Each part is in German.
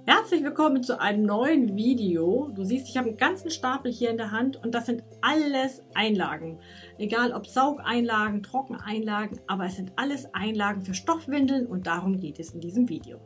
Herzlich willkommen zu einem neuen Video. Du siehst, ich habe einen ganzen Stapel hier in der Hand und das sind alles Einlagen. Egal ob Saugeinlagen, Trockeneinlagen, aber es sind alles Einlagen für Stoffwindeln und darum geht es in diesem Video.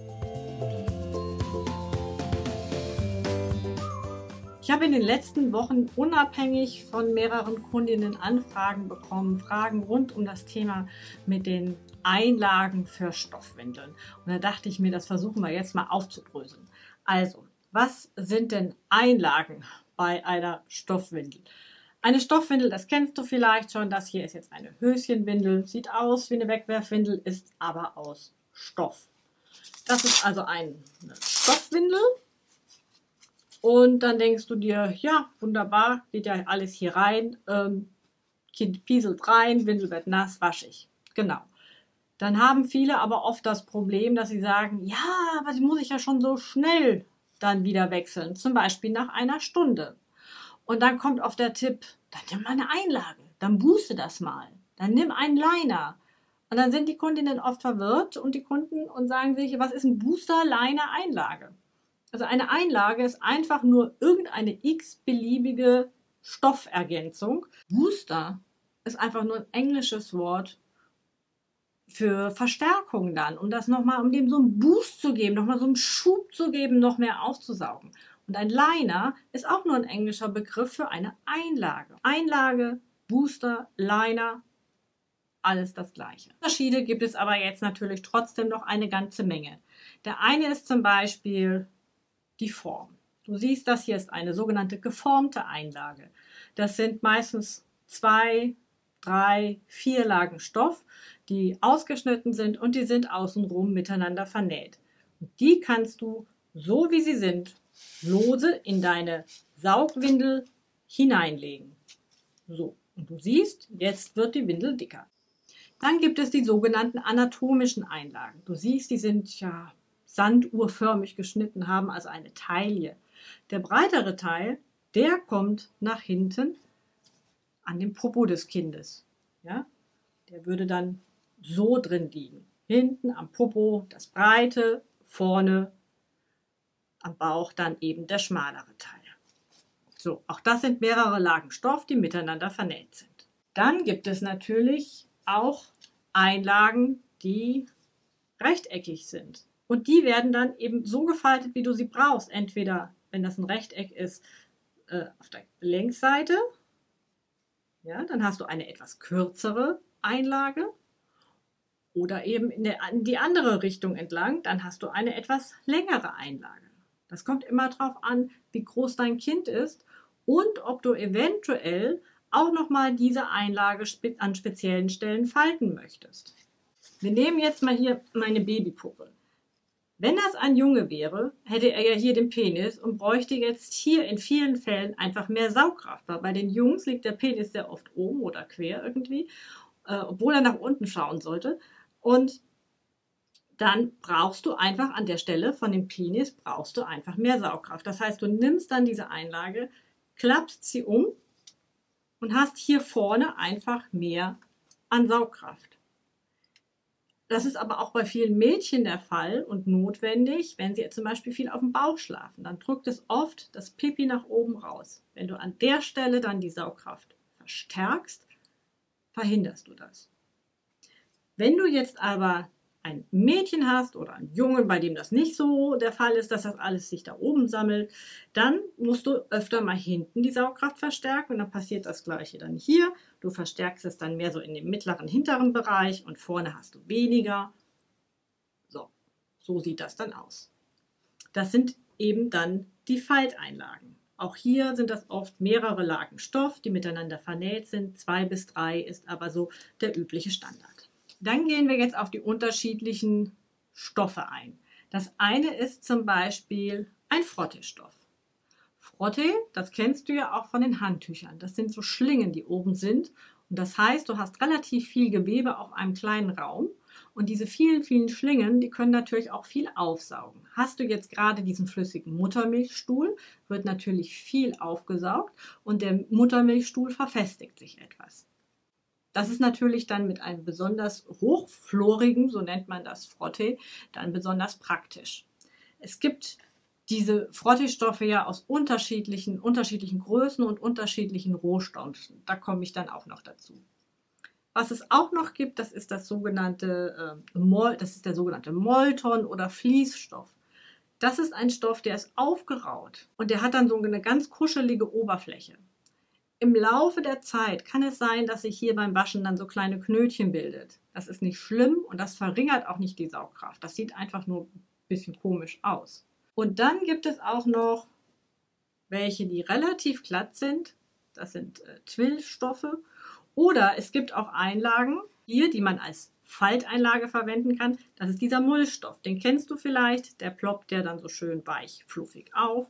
Ich habe in den letzten Wochen unabhängig von mehreren Kundinnen Anfragen bekommen, Fragen rund um das Thema mit den Einlagen für Stoffwindeln. Und da dachte ich mir, das versuchen wir jetzt mal aufzudröseln. Also, was sind denn Einlagen bei einer Stoffwindel? Eine Stoffwindel, das kennst du vielleicht schon, das hier ist jetzt eine Höschenwindel, sieht aus wie eine Wegwerfwindel, ist aber aus Stoff. Das ist also eine Stoffwindel. Und dann denkst du dir, ja, wunderbar, geht ja alles hier rein, Kind pieselt rein, Windel wird nass, waschig. Genau. Dann haben viele aber oft das Problem, dass sie sagen, ja, aber die muss ich ja schon so schnell dann wieder wechseln, zum Beispiel nach einer Stunde. Und dann kommt oft der Tipp, dann nimm mal eine Einlage, dann booste das mal, dann nimm einen Liner. Und dann sind die Kundinnen oft verwirrt und die Kunden und sagen sich, was ist ein Booster, Liner, Einlage? Also eine Einlage ist einfach nur irgendeine x-beliebige Stoffergänzung. Booster ist einfach nur ein englisches Wort für Verstärkung dann, um das nochmal, um dem so einen Boost zu geben, nochmal so einen Schub zu geben, noch mehr aufzusaugen. Und ein Liner ist auch nur ein englischer Begriff für eine Einlage. Einlage, Booster, Liner, alles das Gleiche. Unterschiede gibt es aber jetzt natürlich trotzdem noch eine ganze Menge. Der eine ist zum Beispiel die Form. Du siehst, das hier ist eine sogenannte geformte Einlage. Das sind meistens 2, 3, 4 Lagen Stoff, die ausgeschnitten sind und die sind außenrum miteinander vernäht. Und die kannst du, so wie sie sind, lose in deine Saugwindel hineinlegen. So, und du siehst, jetzt wird die Windel dicker. Dann gibt es die sogenannten anatomischen Einlagen. Du siehst, die sind ja sanduhrförmig geschnitten, haben also eine Taille. Der breitere Teil, der kommt nach hinten an den Popo des Kindes. Ja? Der würde dann so drin liegen. Hinten am Popo das breite, vorne am Bauch dann eben der schmalere Teil. So, auch das sind mehrere Lagen Stoff, die miteinander vernäht sind. Dann gibt es natürlich auch Einlagen, die rechteckig sind. Und die werden dann eben so gefaltet, wie du sie brauchst. Entweder, wenn das ein Rechteck ist, auf der Längsseite. Ja, dann hast du eine etwas kürzere Einlage. Oder eben in die andere Richtung entlang, dann hast du eine etwas längere Einlage. Das kommt immer darauf an, wie groß dein Kind ist und ob du eventuell auch nochmal diese Einlage an speziellen Stellen falten möchtest. Wir nehmen jetzt mal hier meine Babypuppe. Wenn das ein Junge wäre, hätte er ja hier den Penis und bräuchte jetzt hier in vielen Fällen einfach mehr Saugkraft. Weil bei den Jungs liegt der Penis sehr oft oben oder quer irgendwie, obwohl er nach unten schauen sollte. Und dann brauchst du einfach an der Stelle von dem Penis brauchst du einfach mehr Saugkraft. Das heißt, du nimmst dann diese Einlage, klappst sie um und hast hier vorne einfach mehr an Saugkraft. Das ist aber auch bei vielen Mädchen der Fall und notwendig, wenn sie zum Beispiel viel auf dem Bauch schlafen. Dann drückt es oft das Pipi nach oben raus. Wenn du an der Stelle dann die Saugkraft verstärkst, verhinderst du das. Wenn du jetzt aber ein Mädchen hast oder einen Jungen, bei dem das nicht so der Fall ist, dass das alles sich da oben sammelt, dann musst du öfter mal hinten die Saugkraft verstärken und dann passiert das Gleiche dann hier. Du verstärkst es dann mehr so in dem mittleren, hinteren Bereich und vorne hast du weniger. So sieht das dann aus. Das sind eben dann die Falteinlagen. Auch hier sind das oft mehrere Lagen Stoff, die miteinander vernäht sind. 2 bis 3 ist aber so der übliche Standard. Dann gehen wir jetzt auf die unterschiedlichen Stoffe ein. Das eine ist zum Beispiel ein Frotteestoff. Frottee, das kennst du ja auch von den Handtüchern. Das sind so Schlingen, die oben sind. Und das heißt, du hast relativ viel Gewebe auf einem kleinen Raum. Und diese vielen, vielen Schlingen, die können natürlich auch viel aufsaugen. Hast du jetzt gerade diesen flüssigen Muttermilchstuhl, wird natürlich viel aufgesaugt und der Muttermilchstuhl verfestigt sich etwas. Das ist natürlich dann mit einem besonders hochflorigen, so nennt man das Frottee, dann besonders praktisch. Es gibt diese Frottee-Stoffe ja aus unterschiedlichen Größen und unterschiedlichen Rohstoffen. Da komme ich dann auch noch dazu. Was es auch noch gibt, das ist der sogenannte Molton oder Fließstoff. Das ist ein Stoff, der ist aufgeraut und der hat dann so eine ganz kuschelige Oberfläche. Im Laufe der Zeit kann es sein, dass sich hier beim Waschen dann so kleine Knötchen bildet. Das ist nicht schlimm und das verringert auch nicht die Saugkraft. Das sieht einfach nur ein bisschen komisch aus. Und dann gibt es auch noch welche, die relativ glatt sind. Das sind Twillstoffe. Oder es gibt auch Einlagen hier, die man als Falteinlage verwenden kann. Das ist dieser Mullstoff. Den kennst du vielleicht. Der ploppt ja dann so schön weich, fluffig auf.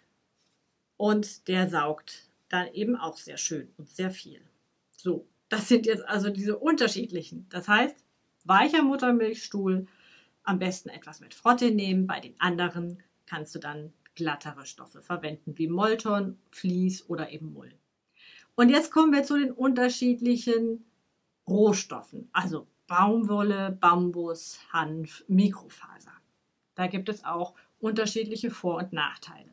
Und der saugt dann eben auch sehr schön und sehr viel. So, das sind jetzt also diese unterschiedlichen. Das heißt, weicher Muttermilchstuhl, am besten etwas mit Frottee nehmen. Bei den anderen kannst du dann glattere Stoffe verwenden, wie Molton, Vlies oder eben Mull. Und jetzt kommen wir zu den unterschiedlichen Rohstoffen, also Baumwolle, Bambus, Hanf, Mikrofaser. Da gibt es auch unterschiedliche Vor- und Nachteile.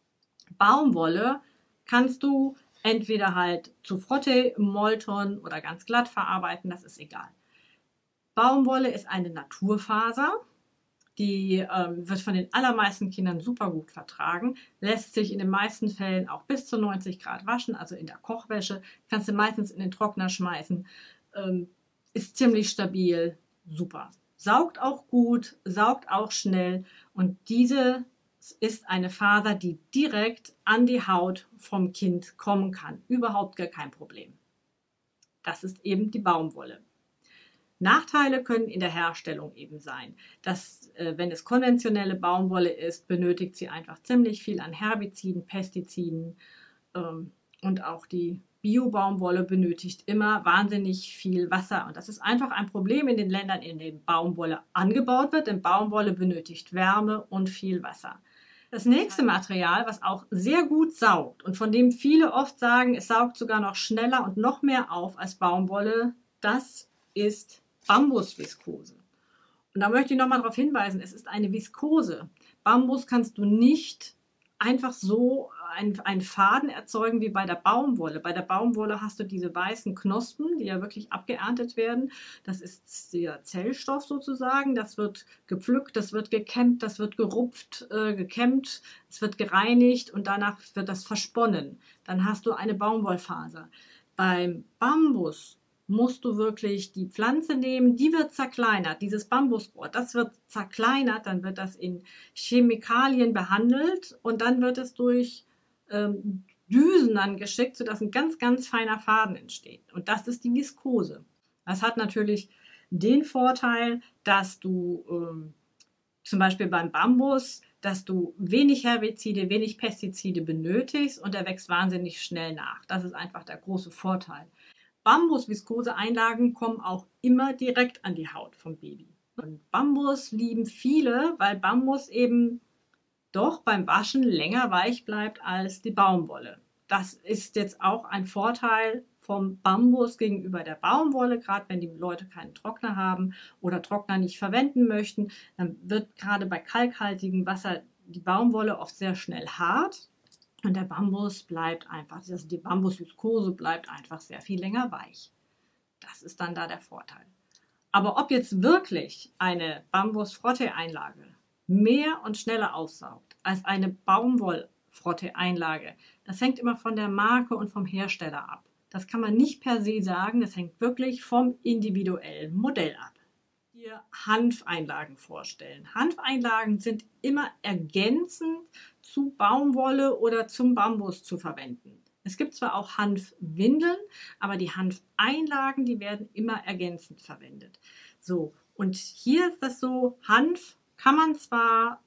Baumwolle kannst du entweder halt zu Frottee, Molton oder ganz glatt verarbeiten, das ist egal. Baumwolle ist eine Naturfaser, die wird von den allermeisten Kindern super gut vertragen, lässt sich in den meisten Fällen auch bis zu 90 Grad waschen, also in der Kochwäsche, kannst du meistens in den Trockner schmeißen, ist ziemlich stabil, super. Saugt auch gut, saugt auch schnell und diese ist eine Faser, die direkt an die Haut vom Kind kommen kann. Überhaupt gar kein Problem. Das ist eben die Baumwolle. Nachteile können in der Herstellung eben sein, dass wenn es konventionelle Baumwolle ist, benötigt sie einfach ziemlich viel an Herbiziden, Pestiziden und auch die Bio-Baumwolle benötigt immer wahnsinnig viel Wasser und das ist einfach ein Problem in den Ländern, in denen Baumwolle angebaut wird, denn Baumwolle benötigt Wärme und viel Wasser. Das nächste Material, was auch sehr gut saugt und von dem viele oft sagen, es saugt sogar noch schneller und noch mehr auf als Baumwolle, das ist Bambusviskose. Und da möchte ich nochmal darauf hinweisen, es ist eine Viskose. Bambus kannst du nicht einfach so einen Faden erzeugen wie bei der Baumwolle. Bei der Baumwolle hast du diese weißen Knospen, die ja wirklich abgeerntet werden. Das ist der Zellstoff sozusagen. Das wird gepflückt, das wird gekämmt, das wird gerupft, gekämmt, es wird gereinigt und danach wird das versponnen. Dann hast du eine Baumwollfaser. Beim Bambus musst du wirklich die Pflanze nehmen, die wird zerkleinert, dieses Bambusrohr, das wird zerkleinert, dann wird das in Chemikalien behandelt und dann wird es durch Düsen dann geschickt, sodass ein ganz, ganz feiner Faden entsteht. Und das ist die Viskose. Das hat natürlich den Vorteil, dass du zum Beispiel beim Bambus, dass du wenig Herbizide, wenig Pestizide benötigst und der wächst wahnsinnig schnell nach. Das ist einfach der große Vorteil. Bambus-Viskose-Einlagen kommen auch immer direkt an die Haut vom Baby. Und Bambus lieben viele, weil Bambus eben doch beim Waschen länger weich bleibt als die Baumwolle. Das ist jetzt auch ein Vorteil vom Bambus gegenüber der Baumwolle, gerade wenn die Leute keinen Trockner haben oder Trockner nicht verwenden möchten, dann wird gerade bei kalkhaltigem Wasser die Baumwolle oft sehr schnell hart. Und der Bambus bleibt einfach, also die Bambusviskose bleibt einfach sehr viel länger weich. Das ist dann da der Vorteil. Aber ob jetzt wirklich eine Bambus-Frottee-Einlage mehr und schneller aussaugt als eine Baumwoll-Frottee-Einlage, das hängt immer von der Marke und vom Hersteller ab. Das kann man nicht per se sagen, das hängt wirklich vom individuellen Modell ab. Hier Hanfeinlagen vorstellen. Hanfeinlagen sind immer ergänzend zu Baumwolle oder zum Bambus zu verwenden. Es gibt zwar auch Hanfwindeln, aber die Hanfeinlagen, die werden immer ergänzend verwendet. So, und hier ist das so, Hanf kann man zwar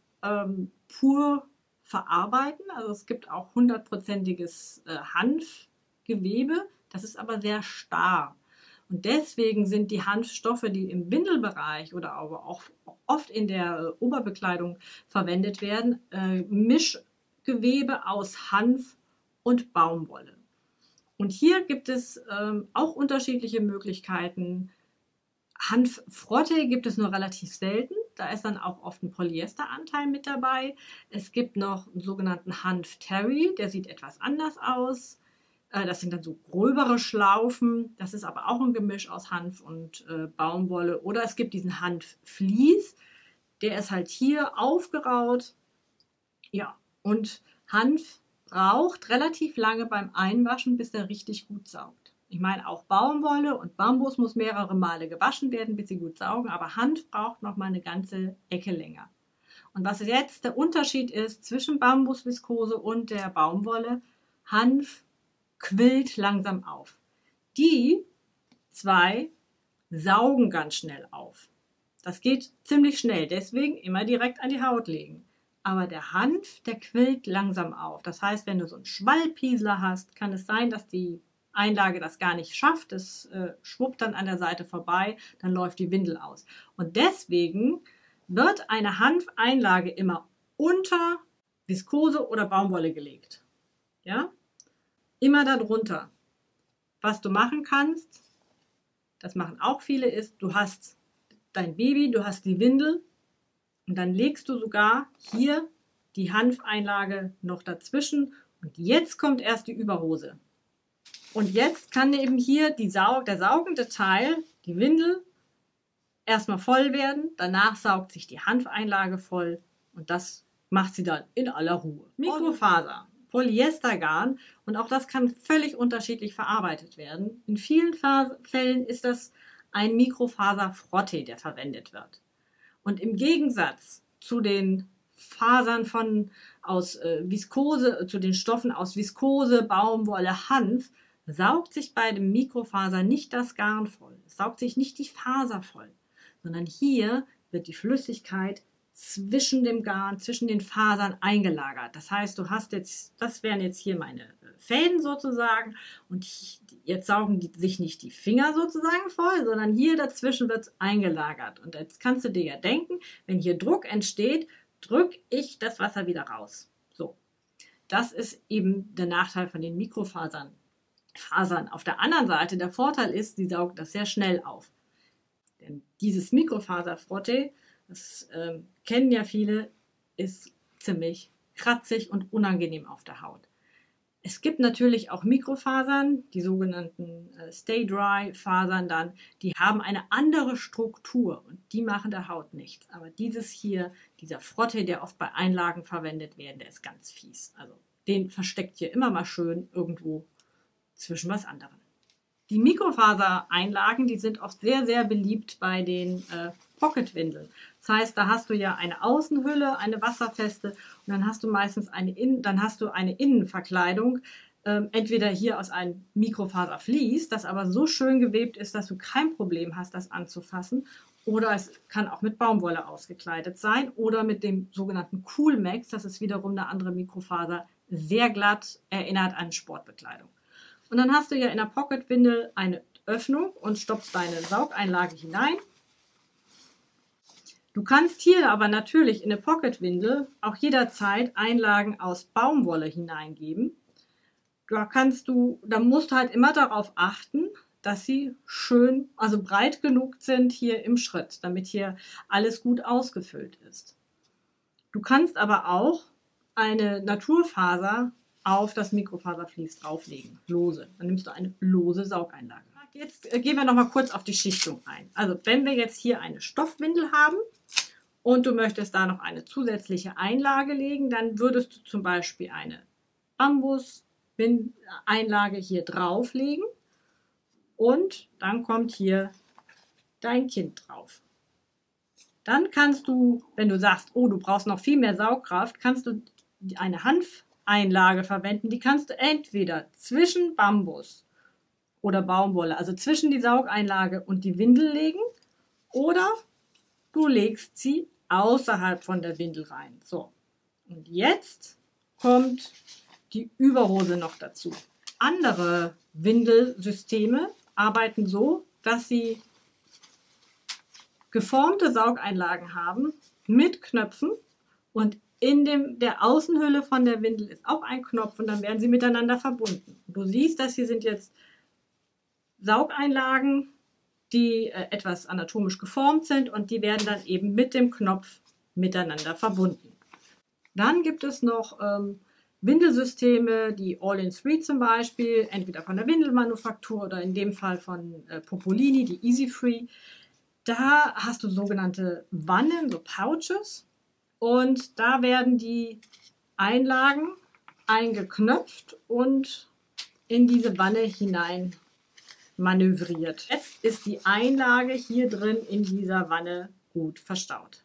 pur verarbeiten, also es gibt auch 100%iges Hanfgewebe, das ist aber sehr starr. Und deswegen sind die Hanfstoffe, die im Windelbereich oder aber auch oft in der Oberbekleidung verwendet werden, Mischgewebe aus Hanf und Baumwolle. Und hier gibt es auch unterschiedliche Möglichkeiten. Hanffrottee gibt es nur relativ selten. Da ist dann auch oft ein Polyesteranteil mit dabei. Es gibt noch einen sogenannten Hanf-Terry, der sieht etwas anders aus. Das sind dann so gröbere Schlaufen. Das ist aber auch ein Gemisch aus Hanf und Baumwolle. Oder es gibt diesen Hanf-Vlies, der ist halt hier aufgeraut. Ja, und Hanf braucht relativ lange beim Einwaschen, bis er richtig gut saugt. Ich meine, auch Baumwolle und Bambus muss mehrere Male gewaschen werden, bis sie gut saugen, aber Hanf braucht noch mal eine ganze Ecke länger. Und was jetzt der Unterschied ist zwischen Bambusviskose und der Baumwolle, Hanf quillt langsam auf. Die zwei saugen ganz schnell auf. Das geht ziemlich schnell, deswegen immer direkt an die Haut legen. Aber der Hanf, der quillt langsam auf. Das heißt, wenn du so einen Schwallpiesler hast, kann es sein, dass die Einlage das gar nicht schafft. Es schwuppt dann an der Seite vorbei, dann läuft die Windel aus. Und deswegen wird eine Hanfeinlage immer unter Viskose oder Baumwolle gelegt. Ja? Immer darunter. Was du machen kannst, das machen auch viele, ist, du hast dein Baby, du hast die Windel und dann legst du sogar hier die Hanfeinlage noch dazwischen und jetzt kommt erst die Überhose. Und jetzt kann eben hier der saugende Teil, die Windel, erstmal voll werden, danach saugt sich die Hanfeinlage voll und das macht sie dann in aller Ruhe. Mikrofaser, Polyestergarn und auch das kann völlig unterschiedlich verarbeitet werden. In vielen Fällen ist das ein Mikrofaser-Frotté, der verwendet wird. Und im Gegensatz zu den Fasern aus Viskose, zu den Stoffen aus Viskose, Baumwolle, Hanf, saugt sich bei dem Mikrofaser nicht das Garn voll. Es saugt sich nicht die Faser voll, sondern hier wird die Flüssigkeit zwischen dem Garn, zwischen den Fasern eingelagert. Das heißt, das wären jetzt hier meine Fäden sozusagen und jetzt saugen sich nicht die Finger sozusagen voll, sondern hier dazwischen wird es eingelagert. Und jetzt kannst du dir ja denken, wenn hier Druck entsteht, drücke ich das Wasser wieder raus. So, das ist eben der Nachteil von den Mikrofasern. Auf der anderen Seite, der Vorteil ist, sie saugt das sehr schnell auf. Denn dieses Mikrofaser-Frotté, das kennen ja viele, ist ziemlich kratzig und unangenehm auf der Haut. Es gibt natürlich auch Mikrofasern, die sogenannten Stay-Dry-Fasern dann, die haben eine andere Struktur und die machen der Haut nichts. Aber dieses hier, dieser Frotté, der oft bei Einlagen verwendet wird, der ist ganz fies. Also den versteckt ihr immer mal schön irgendwo zwischen was anderem. Die Mikrofasereinlagen, die sind oft sehr, sehr beliebt bei den Pocketwindeln. Das heißt, da hast du ja eine Außenhülle, eine wasserfeste und dann hast du meistens eine Innenverkleidung, entweder hier aus einem Mikrofaservlies, das aber so schön gewebt ist, dass du kein Problem hast, das anzufassen. Oder es kann auch mit Baumwolle ausgekleidet sein oder mit dem sogenannten Coolmax, das ist wiederum eine andere Mikrofaser, sehr glatt, erinnert an Sportbekleidung. Und dann hast du ja in der Pocketwindel eine Öffnung und stopfst deine Saugeinlage hinein. Du kannst hier aber natürlich in eine Pocketwindel auch jederzeit Einlagen aus Baumwolle hineingeben. Da musst du halt immer darauf achten, dass sie schön, also breit genug sind hier im Schritt, damit hier alles gut ausgefüllt ist. Du kannst aber auch eine Naturfaser auf das Mikrofaservlies drauflegen, lose. Dann nimmst du eine lose Saugeinlage. Jetzt gehen wir noch mal kurz auf die Schichtung ein. Also wenn wir jetzt hier eine Stoffwindel haben und du möchtest da noch eine zusätzliche Einlage legen, dann würdest du zum Beispiel eine Bambus-Einlage hier drauflegen und dann kommt hier dein Kind drauf. Dann kannst du, wenn du sagst, oh, du brauchst noch viel mehr Saugkraft, kannst du eine Hanfeinlage verwenden. Die kannst du entweder zwischen Bambus oder Baumwolle, also zwischen die Saugeinlage und die Windel legen, oder du legst sie außerhalb von der Windel rein. So, und jetzt kommt die Überhose noch dazu. Andere Windelsysteme arbeiten so, dass sie geformte Saugeinlagen haben mit Knöpfen und in der Außenhülle von der Windel ist auch ein Knopf und dann werden sie miteinander verbunden. Du siehst, das hier sind jetzt Saugeinlagen die etwas anatomisch geformt sind und die werden dann eben mit dem Knopf miteinander verbunden. Dann gibt es noch Windelsysteme, die All-in-3 zum Beispiel, entweder von der Windelmanufaktur oder in dem Fall von Popolini, die Easy Free. Da hast du sogenannte Wannen, so Pouches, und da werden die Einlagen eingeknöpft und in diese Wanne hinein manövriert. Jetzt ist die Einlage hier drin in dieser Wanne gut verstaut.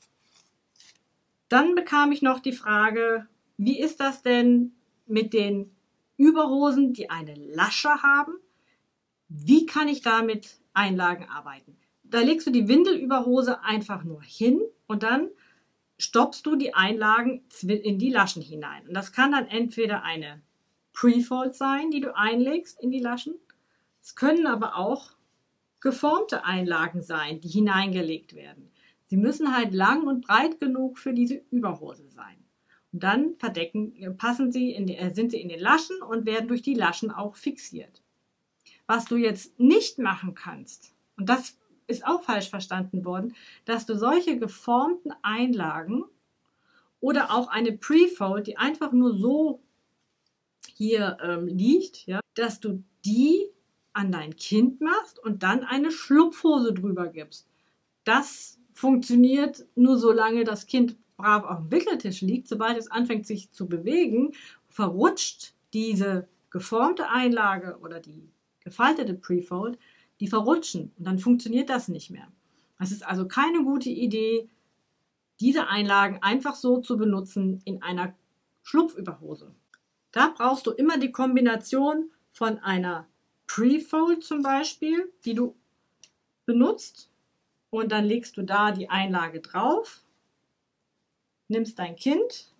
Dann bekam ich noch die Frage, wie ist das denn mit den Überhosen, die eine Lasche haben? Wie kann ich da mit Einlagen arbeiten? Da legst du die Windelüberhose einfach nur hin und dann stoppst du die Einlagen in die Laschen hinein. Und das kann dann entweder eine Pre-Fold sein, die du einlegst in die Laschen. Es können aber auch geformte Einlagen sein, die hineingelegt werden. Sie müssen halt lang und breit genug für diese Überhose sein. Und dann sind sie in den Laschen und werden durch die Laschen auch fixiert. Was du jetzt nicht machen kannst, und das ist auch falsch verstanden worden, dass du solche geformten Einlagen oder auch eine Pre-Fold, die einfach nur so hier liegt, ja, dass du die an dein Kind machst und dann eine Schlupfhose drüber gibst. Das funktioniert nur solange das Kind brav auf dem Wickeltisch liegt. Sobald es anfängt sich zu bewegen, verrutscht diese geformte Einlage oder die gefaltete Pre-Fold, die verrutschen und dann funktioniert das nicht mehr. Es ist also keine gute Idee, diese Einlagen einfach so zu benutzen in einer Schlupfüberhose. Da brauchst du immer die Kombination von einer Pre-Fold zum Beispiel, die du benutzt, und dann legst du da die Einlage drauf, nimmst dein Kind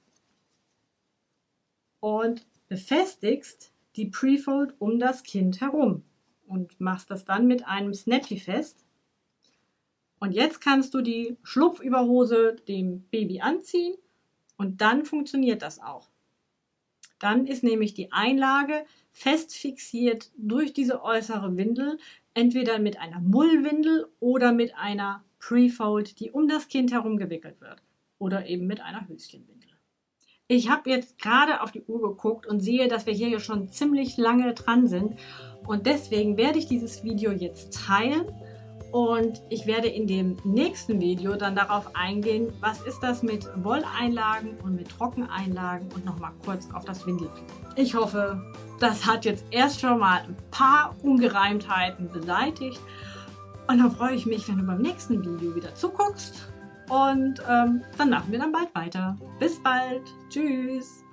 und befestigst die Pre-Fold um das Kind herum und machst das dann mit einem Snappy fest. Und jetzt kannst du die Schlupfüberhose dem Baby anziehen und dann funktioniert das auch. Dann ist nämlich die Einlage fest fixiert durch diese äußere Windel, entweder mit einer Mullwindel oder mit einer Pre-Fold, die um das Kind herum gewickelt wird, oder eben mit einer Höschenwindel. Ich habe jetzt gerade auf die Uhr geguckt und sehe, dass wir hier schon ziemlich lange dran sind, und deswegen werde ich dieses Video jetzt teilen und ich werde in dem nächsten Video dann darauf eingehen, was ist das mit Wolleinlagen und mit Trockeneinlagen und nochmal kurz auf das Windelflicken. Ich hoffe, das hat jetzt erst schon mal ein paar Ungereimtheiten beseitigt und dann freue ich mich, wenn du beim nächsten Video wieder zuguckst und dann machen wir dann bald weiter. Bis bald. Tschüss.